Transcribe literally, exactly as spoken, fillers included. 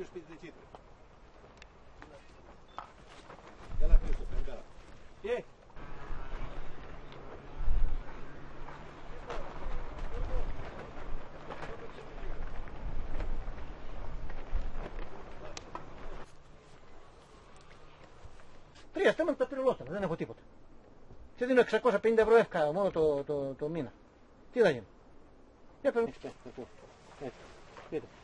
κάποιο σπίτι εκεί. Καλά Χρήστο, καλημέρα. Τι? Τρία στέμματα τα πυρολόστανα, δεν έχω τίποτα. Σε δίνω εξακόσια πενήντα ευρώ εύκα μόνο το, το, το μήνα. Τι θα γίνει? Για πέρα. Έτσι, έτσι.